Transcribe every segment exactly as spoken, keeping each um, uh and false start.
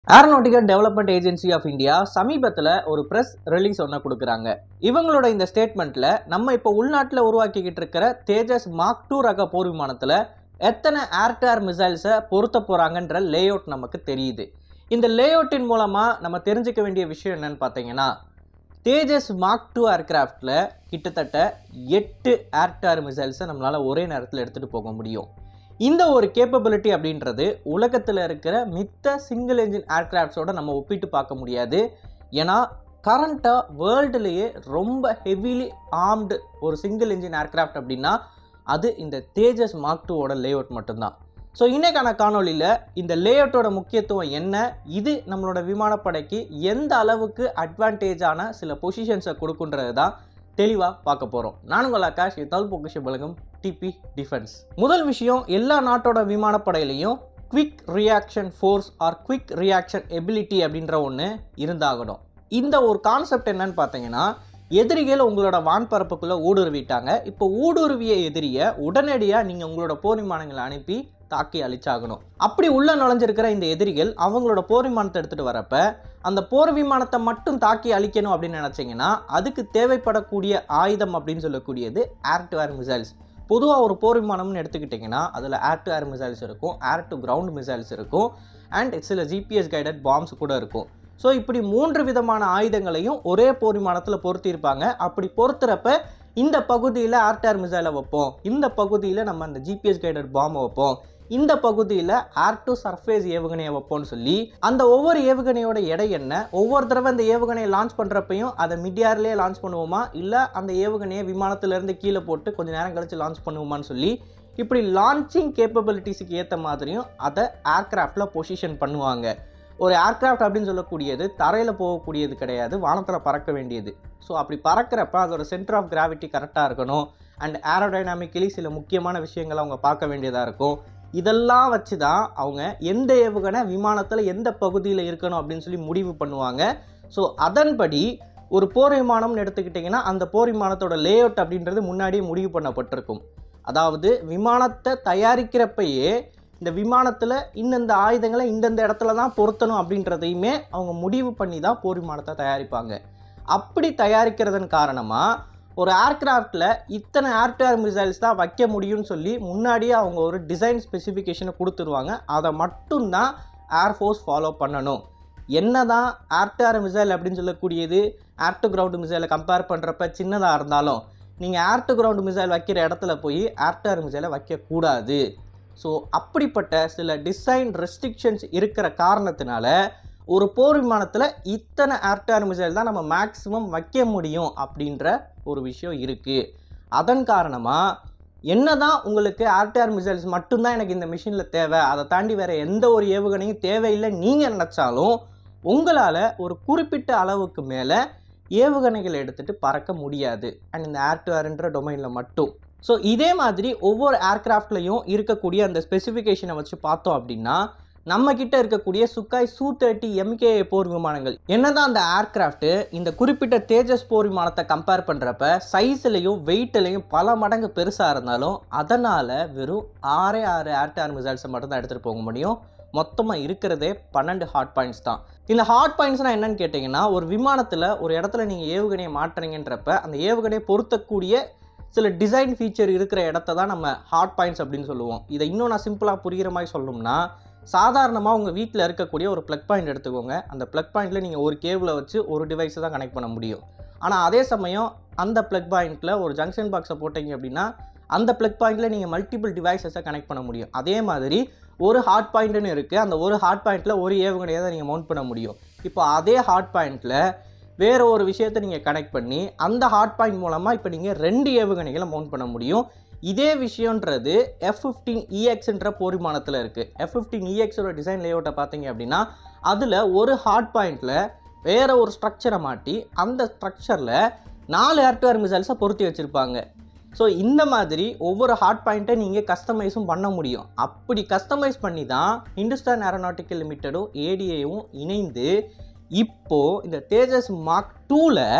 Aeronautical development agency of India சமீபத்தில் ஒரு press release ஒன்று கொடுக்குறாங்க. இவங்களோட இந்த ஸ்டேட்மெண்ட்டில் நம்ம இப்போ உள்நாட்டில் உருவாக்கிக்கிட்டு இருக்கிற தேஜஸ் மார்க் டூ ரக போர் விமானத்தில் எத்தனை ஏர் டு ஏர் மிசைல்ஸை பொருத்த போகிறாங்கன்ற லே அவுட் நமக்கு தெரியுது. இந்த லே அவுட்டின் மூலமாக நம்ம தெரிஞ்சுக்க வேண்டிய விஷயம் என்னன்னு பார்த்தீங்கன்னா, தேஜஸ் மார்க் டூ ஏர்கிராஃப்டில் கிட்டத்தட்ட எட்டு ஏர் டு ஏர் மிசைல்ஸை நம்மளால் ஒரே நேரத்தில் எடுத்துகிட்டு போக முடியும். இந்த ஒரு கேப்பபிலிட்டி அப்படின்றது உலகத்தில் இருக்கிற மித்த சிங்கிள் என்ஜின் ஏர்கிராஃப்ட்ஸோட நம்ம ஒப்பிட்டு பார்க்க முடியாது. ஏன்னா கரண்ட்டாக வேர்ல்டுலேயே ரொம்ப ஹெவிலி ஆர்ம்டு ஒரு சிங்கிள் என்ஜின் ஏர்கிராஃப்ட் அப்படின்னா அது இந்த தேஜஸ் மார்க் டூவோட லே அவுட் மட்டும்தான். ஸோ இன்றைக்கான காணொலியில் இந்த லே அவுட்டோட முக்கியத்துவம் என்ன, இது நம்மளோட விமானப்படைக்கு எந்த அளவுக்கு அட்வான்டேஜான சில பொசிஷன்ஸை கொடுக்குன்றது தான் தெளிவாக பார்க்க போகிறோம். நான் உங்கள் ஆகாஷ், தல் பொக்கிஷ பலகம் டிபி டிஃபென்ஸ். முதல் விஷயம், எல்லா நாட்டோட விமானப்படையிலையும் quick reaction force or quick reaction ability அப்படின்ற ஒன்று இருந்தாகணும். இந்த ஒரு கான்செப்ட் என்னன்னு பார்த்தீங்கன்னா, எதிரிகள் உங்களோட வான்பரப்புக்குள்ளே ஊடுருவிட்டாங்க. இப்போ ஊடுருவிய எதிரியை உடனடியாக நீங்கள் உங்களோட போர் விமானங்களை அனுப்பி தாக்கி அழிச்சாகணும். அப்படி உள்ள நுழைஞ்சிருக்கிற இந்த எதிரிகள் அவங்களோட போர் விமானத்தை எடுத்துகிட்டு வரப்ப அந்த போர் விமானத்தை மட்டும் தாக்கி அழிக்கணும் அப்படின்னு நினச்சிங்கன்னா அதுக்கு தேவைப்படக்கூடிய ஆயுதம் அப்படின்னு சொல்லக்கூடியது ஏர் டு ஏர் மிசைல்ஸ். பொதுவாக ஒரு போர் விமானம்னு எடுத்துக்கிட்டிங்கன்னா அதில் ஏர் டு ஏர் மிசைல்ஸ் இருக்கும், ஏர் டு கிரவுண்ட் மிசைல்ஸ் இருக்கும், அண்ட் சில ஜிபிஎஸ் கைடட் பாம்ஸ் கூட இருக்கும். ஸோ இப்படி மூன்று விதமான ஆயுதங்களையும் ஒரே போர் விமானத்தில் பொருத்தியிருப்பாங்க. அப்படி பொறுத்துறப்ப இந்த பகுதியில் ஏர் டு ஏர் மிசைலை வைப்போம், இந்த பகுதியில் நம்ம அந்த ஜிபிஎஸ் கைடட் பாம்பை வைப்போம், இந்த பகுதியில் ஏர் டு சர்ஃபேஸ் ஏவுகணையை வைப்போம்னு சொல்லி அந்த ஒவ்வொரு ஏவுகணையோட எடை என்ன, ஒவ்வொரு தடவை அந்த ஏவுகணையை லான்ச் பண்ணுறப்பையும் அதை மிட்யார்லேயே லான்ச் பண்ணுவோமா, இல்லை அந்த ஏவுகணையை விமானத்திலேருந்து கீழே போட்டு கொஞ்சம் நேரம் கழித்து லான்ச் பண்ணுவோமான்னு சொல்லி இப்படி லான்ச்சிங் கேப்பபிலிட்டிஸுக்கு ஏற்ற மாதிரியும் அதை ஏர்கிராஃப்டில் பொசிஷன் பண்ணுவாங்க. ஒரு ஏர்கிராஃப்ட் அப்படின்னு சொல்லக்கூடியது தரையில் போகக்கூடியது கிடையாது, வானத்தில் பறக்க வேண்டியது. ஸோ அப்படி பறக்கிறப்ப அதோட சென்டர் ஆஃப் கிராவிட்டி கரெக்டாக இருக்கணும், அண்ட் ஏரோடைனாமிக்கலி சில முக்கியமான விஷயங்களை அவங்க பார்க்க வேண்டியதாக இருக்கும். இதெல்லாம் வச்சு தான் அவங்க எந்த ஏவுகணை விமானத்தில் எந்த பகுதியில் இருக்கணும் அப்படின்னு சொல்லி முடிவு பண்ணுவாங்க. ஸோ அதன்படி ஒரு போர் விமானம்னு எடுத்துக்கிட்டிங்கன்னா அந்த போர் விமானத்தோட லே அவுட் அப்படின்றது முன்னாடியே முடிவு பண்ணப்பட்டிருக்கும். அதாவது விமானத்தை தயாரிக்கிறப்பயே இந்த விமானத்தில் இந்தந்த ஆயுதங்களை இந்தந்த இடத்துல தான் பொருத்தணும் அப்படின்றதையுமே அவங்க முடிவு பண்ணி தான் போர் விமானத்தை தயாரிப்பாங்க. அப்படி தயாரிக்கிறதன் காரணமாக ஒரு ஏர்கிராஃப்டில் இத்தனை ஏர் டு ஏர் மிசைல்ஸ் தான் வைக்க முடியும்னு சொல்லி முன்னாடியே அவங்க ஒரு டிசைன் ஸ்பெசிஃபிகேஷனை கொடுத்துருவாங்க. அதை மட்டும்தான் ஏர்ஃபோர்ஸ் ஃபாலோ பண்ணணும். என்ன தான் ஏர் டு ஏர் மிசைல் அப்படின்னு சொல்லக்கூடியது ஏர் டு கிரவுண்ட் மிசைலை கம்பேர் பண்ணுறப்ப சின்னதாக இருந்தாலும் நீங்கள் ஏர் டு கிரவுண்ட் மிசைல் வைக்கிற இடத்துல போய் ஏர் டு ஏர் மிசைலை வைக்கக்கூடாது. ஸோ அப்படிப்பட்ட சில டிசைன் ரெஸ்ட்ரிக்ஷன்ஸ் இருக்கிற காரணத்தினால ஒரு போர் விமானத்தில் இத்தனை ஏர் டு ஏர் மிசைல் தான் நம்ம மேக்ஸிமம் வைக்க முடியும் அப்படின்ற ஒரு விஷயம் இருக்குது. அதன் காரணமாக என்ன தான் உங்களுக்கு ஏர் டு ஏர் மிசைல்ஸ் மட்டும்தான் எனக்கு இந்த மிஷினில் தேவை, அதை தாண்டி வேறு எந்த ஒரு ஏவுகணையும் தேவையில்லை நீங்கள் நினச்சாலும் உங்களால் ஒரு குறிப்பிட்ட அளவுக்கு மேலே ஏவுகணைகளை எடுத்துகிட்டு பறக்க முடியாது, அண்ட் இந்த ஏர் டு ஏர்ன்ற டொமைனில் மட்டும். ஸோ இதே மாதிரி ஒவ்வொரு ஏர்கிராஃப்ட்லையும் இருக்கக்கூடிய அந்த ஸ்பெசிஃபிகேஷனை வச்சு பார்த்தோம் அப்படின்னா நம்மக்கிட்ட இருக்கக்கூடிய சுக்காய் சூ தேர்ட்டி எம்கே போர் விமானங்கள் என்னதான் அந்த ஏர்கிராஃப்ட்டு இந்த குறிப்பிட்ட தேஜஸ் போர் விமானத்தை கம்பேர் பண்ணுறப்ப சைஸ்லையும் வெயிட்லையும் பல மடங்கு பெருசாக இருந்தாலும் அதனால் வெறும் ஆறே ஆறு ஏர் டு ஏர் மிசைல்ஸை மட்டும்தான் எடுத்துகிட்டு போக முடியும். மொத்தமாக இருக்கிறதே பன்னெண்டு ஹாட் பாயிண்ட்ஸ் தான். இந்த ஹாட் பாயிண்ட்ஸ்னால் என்னன்னு கேட்டிங்கன்னா, ஒரு விமானத்தில் ஒரு இடத்துல நீங்கள் ஏவுகணையை மாட்டுறீங்கன்றப்ப அந்த ஏவுகணையை பொருத்தக்கூடிய சில டிசைன் ஃபீச்சர் இருக்கிற இடத்த தான் நம்ம ஹாட் பாயிண்ட்ஸ் அப்படின்னு சொல்லுவோம். இதை இன்னும் நான் சிம்பிளாக புரிகிற மாதிரி சொல்லணும்னா, சாதாரணமாக உங்கள் வீட்டில் இருக்கக்கூடிய ஒரு ப்ளக் பாயிண்ட் எடுத்துக்கோங்க. அந்த ப்ளக் பாயிண்ட்டில் நீங்கள் ஒரு கேபிளை வச்சு ஒரு டிவைஸை தான் கனெக்ட் பண்ண முடியும். ஆனால் அதே சமயம் அந்த ப்ளக் பாயிண்ட்டில் ஒரு ஜங்ஷன் பாக்ஸை போட்டிங்க அப்படின்னா அந்த ப்ளக் பாயிண்ட்டில் நீங்கள் மல்டிபிள் டிவைஸஸை கனெக்ட் பண்ண முடியும். அதே மாதிரி ஒரு ஹாட் பாயிண்ட்டுன்னு இருக்குது, அந்த ஒரு ஹாட் பாயிண்ட்டில் ஒரு ஏவுகணையை தான் நீங்கள் மவுண்ட் பண்ண முடியும். இப்போ அதே ஹாட் பாயிண்ட்டில் வேறு ஒரு விஷயத்தை நீங்கள் கனெக்ட் பண்ணி அந்த ஹாட் பாயிண்ட் மூலமாக இப்போ நீங்கள் ரெண்டு ஏவுகணைகளை மவுண்ட் பண்ண முடியும். இதே விஷயன்றது எஃப் ஃபிஃப்டீன் இஎக்ஸ்ன்ற போர் விமானத்தில் இருக்குது. எஃப் ஃபிஃப்டீன் இஎக்ஸோட டிசைன் லேஅவுட்டை பார்த்தீங்க அப்படின்னா அதில் ஒரு ஹாட் பாயிண்ட்டில் வேறு ஒரு ஸ்ட்ரக்சரை மாட்டி அந்த ஸ்ட்ரக்சரில் நாலு ஏர் டு ஏர் மிசைல்ஸை பொருத்தி வச்சுருப்பாங்க. ஸோ இந்த மாதிரி ஒவ்வொரு ஹாட் பாயிண்ட்டை நீங்கள் கஸ்டமைஸும் பண்ண முடியும். அப்படி கஸ்டமைஸ் பண்ணி தான் ஹிந்துஸ்தான் ஏரோநாட்டிக்கல் லிமிட்டடும் ஏடிஏவும் இணைந்து இப்போது இந்த தேஜஸ் மார்க் டூவில்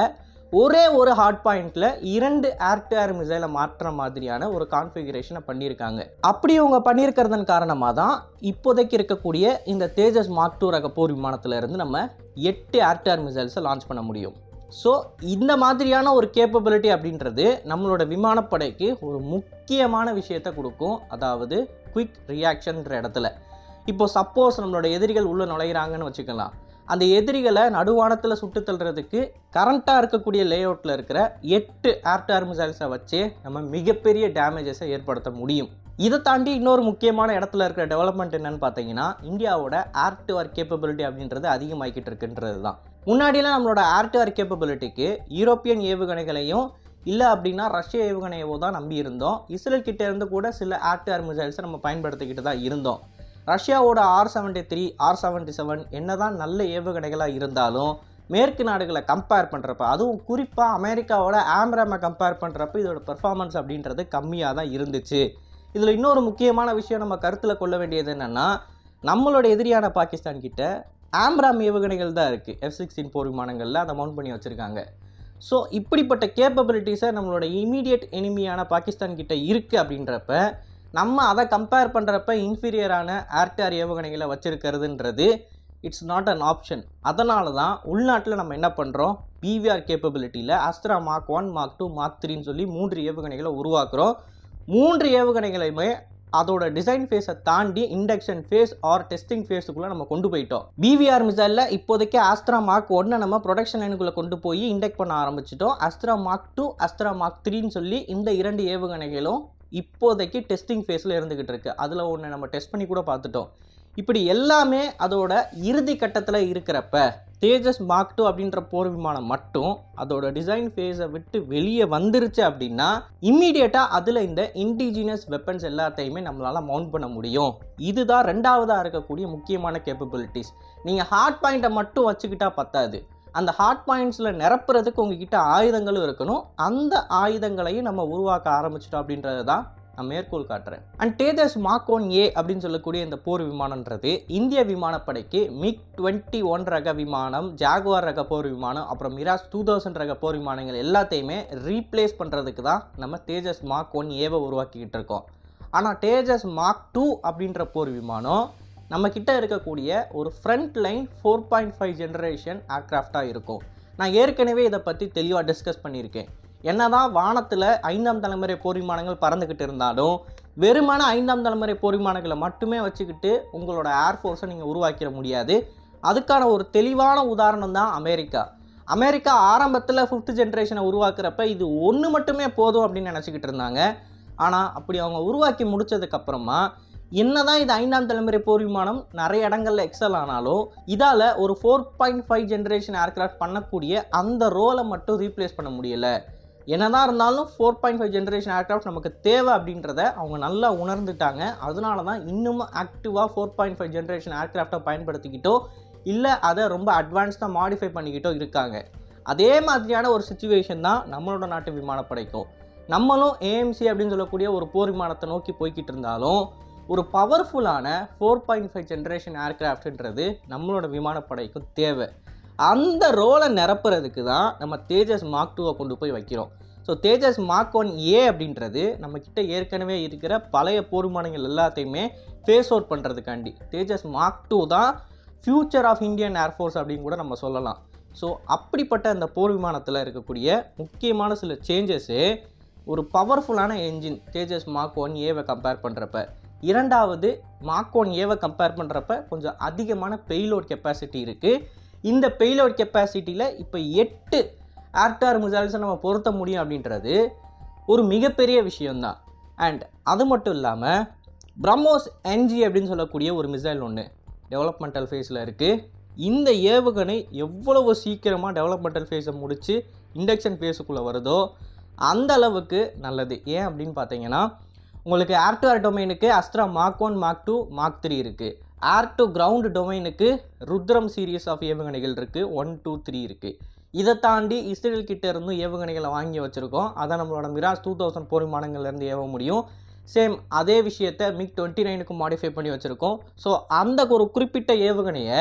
ஒரே ஒரு ஹார்ட் பாயிண்ட்ல இரண்டு ஏர் டு ஏர் மிசைலை மாற்ற மாதிரியான ஒரு கான்ஃபிகரேஷனை பண்ணியிருக்காங்க. அப்படி அவங்க பண்ணியிருக்கிறதன் காரணமாக தான் இப்போதைக்கு இருக்கக்கூடிய இந்த தேஜஸ் மார்க் டூ ரக போர் விமானத்தில் இருந்து நம்ம எட்டு ஏர் டு ஏர் மிசைல்ஸை லான்ச் பண்ண முடியும். ஸோ இந்த மாதிரியான ஒரு கேப்பபிலிட்டி அப்படின்றது நம்மளோட விமானப்படைக்கு ஒரு முக்கியமான விஷயத்தை கொடுக்கும். அதாவது குயிக் ரியாக்ஷன்ற இடத்துல இப்போ சப்போஸ் நம்மளோட எதிரிகள் உள்ளே நுழைகிறாங்கன்னு வச்சுக்கலாம், அந்த எதிரிகளை நடுவானத்தில் சுட்டு தள்ளுறதுக்கு கரண்ட்டாக இருக்கக்கூடிய லே அவுட்டில் இருக்கிற எட்டு ஏர் டு ஏர் மிசைல்ஸை வச்சு நம்ம மிகப்பெரிய டேமேஜஸை ஏற்படுத்த முடியும். இதை தாண்டி இன்னொரு முக்கியமான இடத்துல இருக்கிற டெவலப்மெண்ட் என்னன்னு பார்த்தீங்கன்னா, இந்தியாவோட ஏர் டு ஏர் கேப்பபிலிட்டி அப்படின்றது அதிகமாகிக்கிட்டு இருக்குன்றது தான். முன்னாடியெல்லாம் நம்மளோட ஏர் டு ஏர் கேப்பபிலிட்டிக்கு யூரோப்பியன் ஏவுகணைகளையும் இல்லை அப்படின்னா ரஷ்ய ஏவுகணையவோ தான் நம்பி இருந்தோம். இஸ்ரேல் கிட்டே இருந்து கூட சில ஏர் டு ஏர் மிசைல்ஸை நம்ம பயன்படுத்திக்கிட்டு தான் இருந்தோம். ரஷ்யாவோட R seventy three R seventy seven என்ன தான் நல்ல ஏவுகணைகளாக இருந்தாலும் மேற்கு நாடுகளை கம்பேர் பண்ணுறப்ப, அதுவும் குறிப்பாக அமெரிக்காவோட ஆம்ராமை கம்பேர் பண்ணுறப்ப இதோட பெர்ஃபார்மன்ஸ் அப்படின்றது கம்மியாக தான் இருந்துச்சு. இதில் இன்னொரு முக்கியமான விஷயம் நம்ம கருத்தில் கொள்ள வேண்டியது என்னென்னா, நம்மளோட எதிரியான பாகிஸ்தான் கிட்ட ஆம்ராம் ஏவுகணைகள் தான் இருக்குது. எஃப் சிக்ஸ்டீன் போர் விமானங்களில் அதை மவுண்ட் பண்ணி வச்சுருக்காங்க. ஸோ இப்படிப்பட்ட கேப்பபிலிட்டிஸை நம்மளோட இமீடியட் எனிமியான பாகிஸ்தான் கிட்ட இருக்குது அப்படின்றப்ப நம்ம அதை கம்பேர் பண்ணுறப்ப இன்ஃபீரியரான ஏர் டு ஏர் ஏவுகணைகளை வச்சுருக்கிறதுன்றது இட்ஸ் நாட் அன் ஆப்ஷன். அதனால தான் உள்நாட்டில் நம்ம என்ன பண்ணுறோம், பிவிஆர் கேப்பபிலிட்டியில் Astra mark one mark two mark த்ரீன்னு சொல்லி மூன்று ஏவுகணைகளை உருவாக்குறோம். மூன்று ஏவுகணைகளையுமே அதோட டிசைன் ஃபேஸை தாண்டி இண்டக்ஷன் ஃபேஸ் ஆர் டெஸ்டிங் ஃபேஸுக்குள்ளே நம்ம கொண்டு போயிட்டோம். பிவிஆர் மிசைலில் இப்போதைக்கு அஸ்த்ரா மார்க் ஒன்னை நம்ம ப்ரொடக்ஷன் லைனுக்குள்ளே கொண்டு போய் இண்டக்ட் பண்ண ஆரம்பிச்சிட்டோம். Astra mark two Astra mark த்ரீன்னு சொல்லி இந்த இரண்டு ஏவுகணைகளும் இப்போதைக்கு டெஸ்டிங் ஃபேஸில் இருந்துக்கிட்டு இருக்குது. அதில் ஒன்று நம்ம டெஸ்ட் பண்ணி கூட பார்த்துட்டோம். இப்படி எல்லாமே அதோட இறுதி கட்டத்தில் இருக்கிறப்ப தேஜஸ் மார்க் டூ அப்படின்ற போர் விமானம் மட்டும் அதோட டிசைன் ஃபேஸை விட்டு வெளியே வந்துருச்சு அப்படின்னா இம்மீடியட்டாக அதில் இந்த இண்டிஜினியஸ் வெப்பன்ஸ் எல்லாத்தையுமே நம்மளால் மவுண்ட் பண்ண முடியும். இதுதான் ரெண்டாவதாக இருக்கக்கூடிய முக்கியமான கேப்பபிலிட்டிஸ். நீங்கள் ஹார்ட் பாயிண்ட்டை மட்டும் வச்சுக்கிட்டா பத்தாது, அந்த ஹார்ட் பாயிண்ட்ஸில் நிரப்புறதுக்கு உங்ககிட்ட ஆயுதங்களும் இருக்கணும். அந்த ஆயுதங்களையும் நம்ம உருவாக்க ஆரம்பிச்சிட்டோம் அப்படின்றது தான் நான் மேற்கோள் காட்டுறேன். And Tejas mark one A அப்படின்னு சொல்லக்கூடிய இந்த போர் விமானன்றது இந்திய விமானப்படைக்கு மிக் டுவெண்ட்டி ஒன் ரக விமானம், ஜாகுவார் ரக போர் விமானம், அப்புறம் மிராஜ் டூ தௌசண்ட் ரக போர் விமானங்கள் எல்லாத்தையுமே ரீப்ளேஸ் பண்ணுறதுக்கு தான் நம்ம தேஜஸ் மார்க் ஒன் ஏவை உருவாக்கிக்கிட்டு இருக்கோம். ஆனால் தேஜஸ் மார்க் டூ அப்படின்ற போர் விமானம் நம்ம கிட்ட இருக்கக்கூடிய ஒரு front line four point five generation ஏர்க்ராஃப்டாக இருக்கும். நான் ஏற்கனவே இதை பற்றி தெளிவாக டிஸ்கஸ் பண்ணியிருக்கேன். என்னதான் வானத்தில் ஐந்தாம் தலைமுறை போர் விமானங்கள் பறந்துக்கிட்டு இருந்தாலும் வெறுமான ஐந்தாம் தலைமுறை போர் விமானங்களை மட்டுமே வச்சுக்கிட்டு உங்களோட ஏர்ஃபோர்ஸை நீங்கள் உருவாக்கிட முடியாது. அதுக்கான ஒரு தெளிவான உதாரணம் தான் அமெரிக்கா. அமெரிக்கா ஆரம்பத்தில் ஃபிஃப்த் ஜென்ரேஷனை உருவாக்குறப்ப இது ஒன்று மட்டுமே போதும் அப்படின்னு நினச்சிக்கிட்டு இருந்தாங்க. ஆனால் அப்படி அவங்க உருவாக்கி முடித்ததுக்கப்புறமா என்னதான் இது ஐந்தாம் தலைமுறை போர் விமானம் நிறைய இடங்களில் எக்ஸல் ஆனாலும் இதால் ஒரு four point five generation aircraft பண்ணக்கூடிய அந்த ரோலை மட்டும் ரீப்ளேஸ் பண்ண முடியலை. என்னதான் இருந்தாலும் four point five generation aircraft நமக்கு தேவை அப்படின்றத அவங்க நல்லா உணர்ந்துட்டாங்க. அதனால தான் இன்னும் ஆக்டிவாக ஃபோர் பாயிண்ட் ஃபைவ் ஜென்ரேஷன் ஏர்க்ராஃப்டை பயன்படுத்திக்கிட்டோ இல்லை அதை ரொம்ப அட்வான்ஸ்டாக மாடிஃபை பண்ணிக்கிட்டோ இருக்காங்க. அதே மாதிரியான ஒரு சிச்சுவேஷன் தான் நம்மளோட நாட்டு விமானப்படைக்கும். நம்மளும் ஏஎம்சி அப்படின்னு சொல்லக்கூடிய ஒரு போர் விமானத்தை நோக்கி போய்கிட்டு இருந்தாலும் ஒரு பவர்ஃபுல்லான ஃபோர் பாயிண்ட் ஃபைவ் ஜென்ரேஷன் ஏர்க்ராஃப்ட்ன்றது நம்மளோட விமானப்படைக்கும் தேவை. அந்த ரோலை நிரப்புறதுக்கு தான் நம்ம தேஜஸ் மார்க் டூவை கொண்டு போய் வைக்கிறோம். So Tejas mark one A அப்படின்றது நம்மக்கிட்ட ஏற்கனவே இருக்கிற பழைய போர் விமானங்கள் எல்லாத்தையுமே ஃபேஸ் அவுட் பண்ணுறதுக்காண்டி தேஜஸ் மார்க் டூ தான் ஃப்யூச்சர் ஆஃப் இந்தியன் ஏர்ஃபோர்ஸ் அப்படின்னு கூட நம்ம சொல்லலாம். ஸோ அப்படிப்பட்ட அந்த போர் விமானத்தில் இருக்கக்கூடிய முக்கியமான சில சேஞ்சஸ்ஸு ஒரு பவர்ஃபுல்லான என்ஜின் தேஜஸ் மார்க் ஒன் ஏவை கம்பேர் பண்ணுறப்ப, இரண்டாவது மார்க் ஒன் ஏவை கம்பேர் பண்ணுறப்ப கொஞ்சம் அதிகமான பெய்லோட் கெப்பாசிட்டி இருக்குது. இந்த பெய்லோட் கெப்பாசிட்டியில் இப்போ எட்டு ஏர் டு ஏர் மிசைல்ஸை நம்ம பொருத்த முடியும் அப்படின்றது ஒரு மிகப்பெரிய விஷயம்தான். அண்ட் அது மட்டும் இல்லாமல் பிரம்மோஸ் என்ஜி அப்படின்னு சொல்லக்கூடிய ஒரு மிசைல் ஒன்று டெவலப்மெண்டல் ஃபேஸில் இருக்குது. இந்த ஏவுகணை எவ்வளவு சீக்கிரமாக டெவலப்மெண்டல் ஃபேஸை முடித்து இண்டக்ஷன் ஃபேஸுக்குள்ளே வருதோ அந்த அளவுக்கு நல்லது. ஏன் அப்படின்னு பார்த்தீங்கன்னா, உங்களுக்கு ஏர் டு ஏர் டொமைனுக்கு Astra mark one mark two mark three இருக்குது. ஏர் டு கிரவுண்டு டொமைனுக்கு ருத்ரம் சீரீஸ் ஆஃப் ஏவுகணைகள் இருக்குது, ஒன் டூ த்ரீ இருக்குது. இதை தாண்டி இஸ்ரேல் கிட்ட இருந்தும் ஏவுகணைகளை வாங்கி வச்சுருக்கோம். அதை நம்மளோட மிராஜ் டூ தௌசண்ட் போர் விமானங்கள்லேருந்து ஏவ முடியும். சேம் அதே விஷயத்தை மிக் டுவெண்ட்டி நைனுக்கு மாடிஃபை பண்ணி வச்சுருக்கோம். ஸோ அந்த ஒரு குறிப்பிட்ட ஏவுகணையை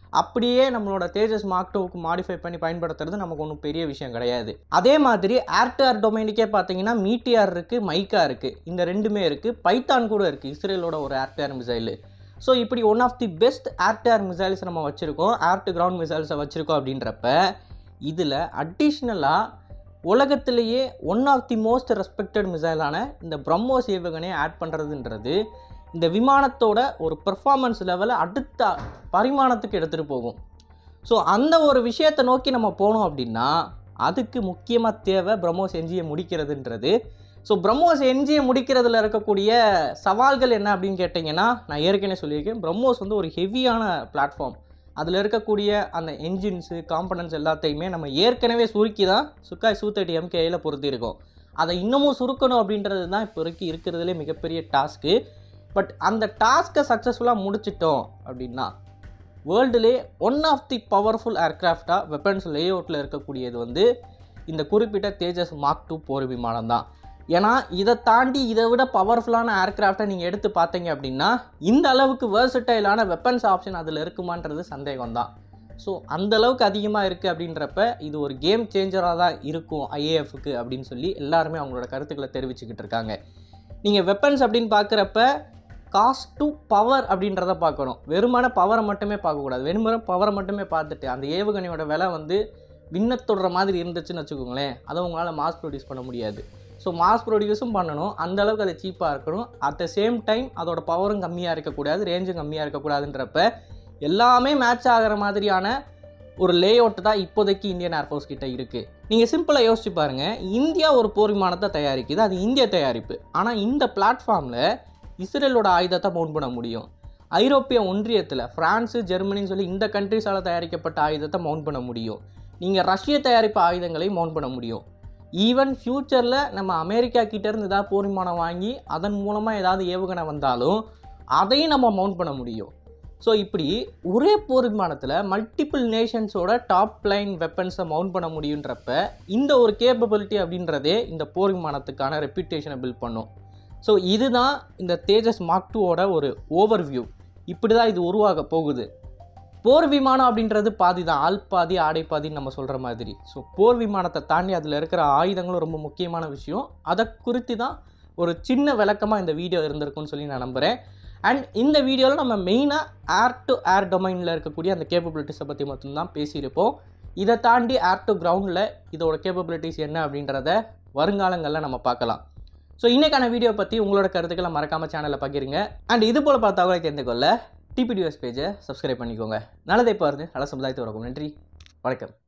அப்படியே நம்மளோட தேஜஸ் மார்க் டூக்கு மாடிஃபை பண்ணி பயன்படுத்துறது நமக்கு ஒன்றும் பெரிய விஷயம் கிடையாது. அதே மாதிரி ஏர் டு ஏர் டொமைனுக்கே பார்த்தீங்கன்னா மீட்டியார் இருக்குது, மைக்கா இருக்குது, இந்த ரெண்டுமே இருக்குது. பைத்தான் கூட இருக்குது, இஸ்ரேலோட ஒரு air to air missile. So இப்படி one of the best air to air missiles நம்ம வச்சுருக்கோம், ஏர் டு கிரவுண்ட் மிசைல்ஸை வச்சுருக்கோம். அப்படின்றப்ப இதில் அடிஷ்னலாக உலகத்திலேயே one of the most respected மிசைலான இந்த பிரம்மோஸ் ஏவுகணையை ஆட் பண்ணுறதுன்றது இந்த விமானத்தோட ஒரு பெர்ஃபார்மன்ஸ் லெவலை அடுத்த பரிமாணத்துக்கு எடுத்துகிட்டு போகும். ஸோ அந்த ஒரு விஷயத்தை நோக்கி நம்ம போனோம் அப்படின்னா அதுக்கு முக்கியமாக தேவை பிரம்மோஸ் என்ஜியை முடிக்கிறதுன்றது. ஸோ பிரம்மோஸ் என்ஜியை முடிக்கிறதுல இருக்கக்கூடிய சவால்கள் என்ன அப்படின்னு கேட்டிங்கன்னா, நான் ஏற்கனவே சொல்லியிருக்கேன், பிரம்மோஸ் வந்து ஒரு ஹெவியான பிளாட்ஃபார்ம். அதில் இருக்கக்கூடிய அந்த என்ஜின்ஸு காம்பனன்ட்ஸ் எல்லாத்தையுமே நம்ம ஏற்கனவே சுருக்கி தான் சுக்காய் சூ தேர்ட்டி எம்கேயில் பொருத்தியிருக்கோம். அதை இன்னமும் சுருக்கணும் அப்படின்றது தான் இப்போ வரைக்கும் இருக்கிறதுலே மிகப்பெரிய டாஸ்க்கு. பட் அந்த டாஸ்க்கை சக்ஸஸ்ஃபுல்லாக முடிச்சிட்டோம் அப்படின்னா வேர்ல்டுலே ஒன் ஆஃப் தி பவர்ஃபுல் ஏர்க்ராஃப்டாக வெப்பன்ஸ் லே அவுட்டில் இருக்கக்கூடியது வந்து இந்த குறிப்பிட்ட தேஜஸ் மார்க் டூ போர் விமானம் தான். ஏன்னா இதை தாண்டி இதை விட பவர்ஃபுல்லான ஏர்க்ராஃப்டை நீங்கள் எடுத்து பார்த்தீங்க அப்படின்னா இந்த அளவுக்கு வேர்சடைலான வெப்பன்ஸ் ஆப்ஷன் அதில் இருக்குமான்றது சந்தேகம் தான். ஸோ அந்தளவுக்கு அதிகமாக இருக்குது அப்படின்றப்ப இது ஒரு கேம் சேஞ்சராக தான் இருக்கும் ஐஏஎஃப்க்கு அப்படின்னு சொல்லி எல்லாருமே அவங்களோட கருத்துக்களை தெரிவிச்சுக்கிட்டு இருக்காங்க. நீங்கள் வெப்பன்ஸ் அப்படின்னு பார்க்குறப்ப காஸ்ட் டு பவர் அப்படின்றத பார்க்கணும், வெறுமான பவரை மட்டுமே பார்க்கக்கூடாது. வெறுமன பவரை மட்டுமே பார்த்துட்டு அந்த ஏவுகணையோட விலை வந்து விண்ணத்தொடுற மாதிரி இருந்துச்சுன்னு வச்சுக்கோங்களேன், அதை உங்களால் மாஸ் ப்ரொடியூஸ் பண்ண முடியாது. ஸோ மாஸ் ப்ரொடியூஸும் பண்ணணும், அந்தளவுக்கு அது சீப்பாக இருக்கணும். அட் த சேம் டைம் அதோட பவரும் கம்மியாக இருக்கக்கூடாது, ரேஞ்சும் கம்மியாக இருக்கக்கூடாதுன்றப்ப எல்லாமே மேட்ச் ஆகிற மாதிரியான ஒரு லே அவுட் தான் இப்போதைக்கு இந்தியன் ஏர்ஃபோர்ஸ் கிட்ட இருக்குது. நீங்கள் சிம்பிளாக யோசிச்சு பாருங்கள், இந்தியா ஒரு போர் விமானத்தை தயாரிக்குது, அது இந்திய தயாரிப்பு. ஆனால் இந்த பிளாட்ஃபார்மில் இஸ்ரேலோட ஆயுதத்தை மவுண்ட் பண்ண முடியும். ஐரோப்பிய ஒன்றியத்தில் ஃப்ரான்ஸு ஜெர்மனின்னு சொல்லி இந்த கண்ட்ரிஸால் தயாரிக்கப்பட்ட ஆயுதத்தை மவுண்ட் பண்ண முடியும். நீங்கள் ரஷ்ய தயாரிப்பு ஆயுதங்களையும் மவுண்ட் பண்ண முடியும். ஈவன் ஃப்யூச்சரில் நம்ம அமெரிக்கா கிட்டேருந்து ஏதாவது போர் விமானம் வாங்கி அதன் மூலமாக ஏதாவது ஏவுகணை வந்தாலும் அதையும் நம்ம மவுண்ட் பண்ண முடியும். ஸோ இப்படி ஒரே போர் விமானத்தில் மல்டிபிள் நேஷன்ஸோட டாப் லைன் வெப்பன்ஸை மவுண்ட் பண்ண முடியுன்றப்ப இந்த ஒரு கேப்பபிலிட்டி அப்படின்றதே இந்த போர் விமானத்துக்கான ரெப்யூட்டேஷனை பில்ட் பண்ணும். ஸோ இதுதான் இந்த தேஜஸ் மார்க் டூவோட ஒரு ஓவர் வியூ. இப்படி தான் இது உருவாக போகுது. போர் விமானம் அப்படின்றது பாதி தான், ஆள் பாதி ஆடை பாதின்னு நம்ம சொல்கிற மாதிரி. ஸோ போர் விமானத்தை தாண்டி அதில் இருக்கிற ஆயுதங்களும் ரொம்ப முக்கியமான விஷயம். அதை குறித்து தான் ஒரு சின்ன விளக்கமாக இந்த வீடியோ இருந்திருக்குன்னு சொல்லி நான் நம்புகிறேன். அண்ட் இந்த வீடியோவில் நம்ம மெயினாக ஏர் டு ஏர் டொமைனில் இருக்கக்கூடிய அந்த கேப்பபிலிட்டிஸை பற்றி மட்டும்தான் பேசியிருப்போம். இதை தாண்டி ஏர் டு கிரவுண்டில் இதோட கேப்பபிலிட்டிஸ் என்ன அப்படின்றத வருங்காலங்களில் நம்ம பார்க்கலாம். ஸோ இன்றைக்கான வீடியோ பற்றி உங்களோட கருத்துக்களை மறக்காமல் சேனலில் பகிருங்க. அண்ட் இது போல் பார்த்தாவே தெரிந்து கொள்ள டிபிடிஎஸ் பேஜை சப்ஸ்கிரைப் பண்ணிக்கோங்க. நல்லதை பாருங்க, நல்ல சமுதாயத்தை வரக்கும். நன்றி, வணக்கம்.